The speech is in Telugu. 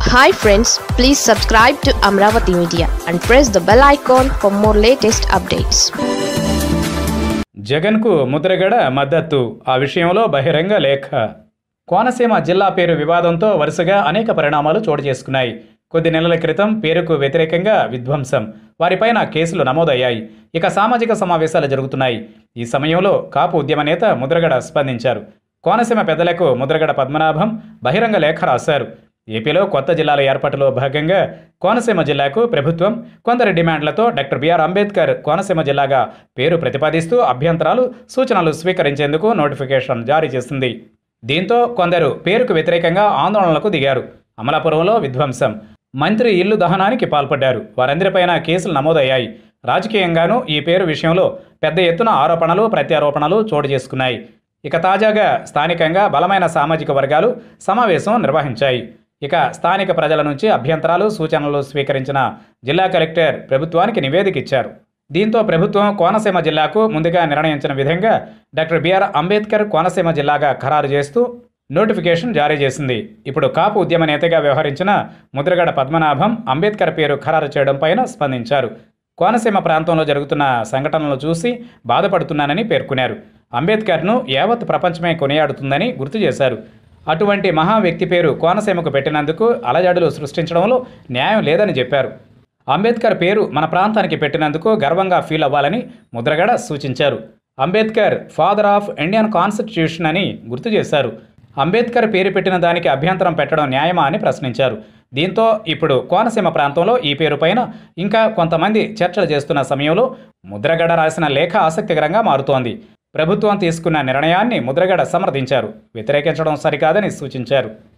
Hi friends, please subscribe to Amaravathi Media and press the bell icon for more latest updates. జగన్కు ముద్రగడ మద్దతు ఆ విషయంలో బహిరంగ లేఖ. కోనసీమ జిల్లా పేరు వివాదంతో వరుసగా అనేక పరిణామాలు చోటు చేసుకున్నాయి. కొద్ది నెలల క్రితం పేరుకు వ్యతిరేకంగా విధ్వంసం, వారిపైన కేసులు నమోదయ్యాయి. ఇక సామాజిక సమావేశాలు జరుగుతున్నాయి. ఈ సమయంలో కాపు ఉద్యమ నేత ముద్రగడ స్పందించారు. కోనసీమ పెద్దలకు ముద్రగడ పద్మనాభం బహిరంగ లేఖ రాశారు. ఏపీలో కొత్త జిల్లాల ఏర్పాటులో భాగంగా కోనసీమ జిల్లాకు ప్రభుత్వం కొందరి డిమాండ్లతో డాక్టర్ బిఆర్ అంబేద్కర్ కోనసీమ జిల్లాగా పేరు ప్రతిపాదిస్తూ అభ్యంతరాలు, సూచనలు స్వీకరించేందుకు నోటిఫికేషన్ జారీ చేసింది. దీంతో కొందరు పేరుకు వ్యతిరేకంగా ఆందోళనలకు దిగారు. అమలాపురంలో విధ్వంసం, మంత్రి ఇల్లు దహనానికి పాల్పడ్డారు. వారందరిపైన కేసులు నమోదయ్యాయి. రాజకీయంగానూ ఈ పేరు విషయంలో పెద్ద ఎత్తున ఆరోపణలు, ప్రత్యారోపణలు చోటు చేసుకున్నాయి. ఇక తాజాగా స్థానికంగా బలమైన సామాజిక వర్గాలు సమావేశం నిర్వహించాయి. ఇక స్థానిక ప్రజల నుంచి అభ్యంతరాలు, సూచనలు స్వీకరించిన జిల్లా కలెక్టర్ ప్రభుత్వానికి నివేదిక ఇచ్చారు. దీంతో ప్రభుత్వం కోనసీమ జిల్లాకు ముందుగా నిర్ణయించిన విధంగా డాక్టర్ బిఆర్ అంబేద్కర్ కోనసీమ జిల్లాగా ఖరారు చేస్తూ నోటిఫికేషన్ జారీ చేసింది. ఇప్పుడు కాపు ఉద్యమ నేతగా వ్యవహరించిన ముద్రగడ పద్మనాభం అంబేద్కర్ పేరు ఖరారు చేయడం పైన స్పందించారు. కోనసీమ ప్రాంతంలో జరుగుతున్న సంఘటనలు చూసి బాధపడుతున్నానని పేర్కొన్నారు. అంబేద్కర్ను యావత్ ప్రపంచమే కొనియాడుతుందని గుర్తు చేశారు. అటువంటి మహా వ్యక్తి పేరు కోనసీమకు పెట్టినందుకు అలజడులు సృష్టించడంలో న్యాయం లేదని చెప్పారు. అంబేద్కర్ పేరు మన ప్రాంతానికి పెట్టినందుకు గర్వంగా ఫీల్ అవ్వాలని ముద్రగడ సూచించారు. Ambedkar father of Indian constitution అని గుర్తు చేశారు. అంబేద్కర్ పేరు పెట్టిన దానికి అభ్యంతరం పెట్టడం న్యాయమా అని ప్రశ్నించారు. దీంతో ఇప్పుడు కోనసీమ ప్రాంతంలో ఈ పేరు పైన ఇంకా కొంతమంది చర్చలు చేస్తున్న సమయంలో ముద్రగడ రాసిన లేఖ ఆసక్తికరంగా మారుతోంది. ప్రభుత్వం తీసుకున్న నిర్ణయాన్ని ముద్రగడ సమర్థించారు. వ్యతిరేకించడం సరికాదని సూచించారు.